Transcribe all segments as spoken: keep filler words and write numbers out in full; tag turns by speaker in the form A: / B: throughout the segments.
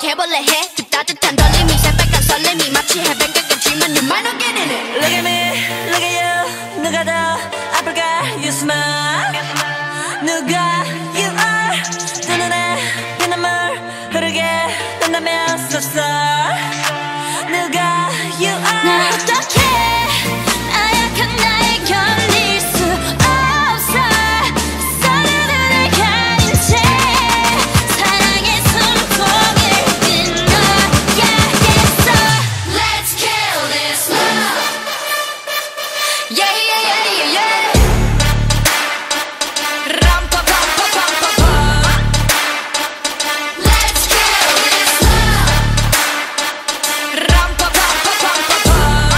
A: 고백해볼래 해 그 따뜻한 떨림이 새빨간 설렘이 마치 해변가에 쥐만 You might not get in it.
B: Look at me, look at you. 누가 더 아플까? You smile. 누가 you are. 두 눈에 피눈물 흐르게 된다면 so sorry. 누가 you are.
A: 날 어떡해 나약한 나에 걸릴 수 없어 서로를 가린 채 사랑의 숨통을 끊어야겠어. Let's kill this love. Yeah yeah yeah yeah yeah. 람 pa pa pa pa pa pa. Let's kill this love. 람 pa pa pa pa pa pa.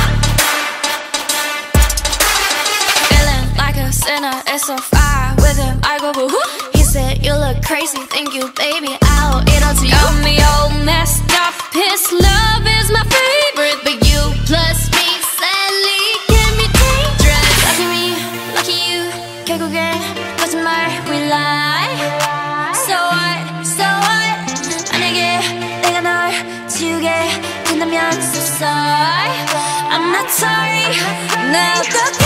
A: Feeling like a sinner, it's so far with him. I go boo hoo. He said you look crazy, thank you, baby. I'll eat all to you. Got me all messed up. His love is my favorite, but you plus me sadly can be dangerous. Lucky me, lucky you. 결국엔 거짓말 we lie. So what, so what. 만약에 내가 널 지우게 된다면 so sorry. I'm not sorry. 나 어떡해